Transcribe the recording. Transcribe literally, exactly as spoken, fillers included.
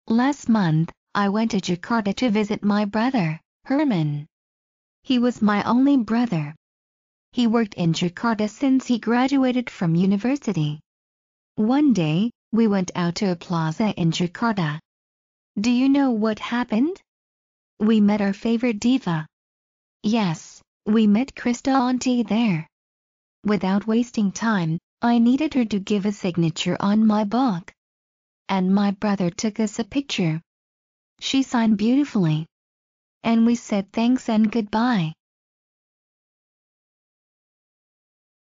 Last month, I went to Jakarta to visit my brother, Herman. He was my only brother. He worked in Jakarta since he graduated from university. One day, we went out to a plaza in Jakarta. Do you know what happened? We met our favorite diva. Yes, we met Krista Auntie there. Without wasting time, I needed her to give a signature on my book. And my brother took us a picture. She signed beautifully. And we said thanks and goodbye.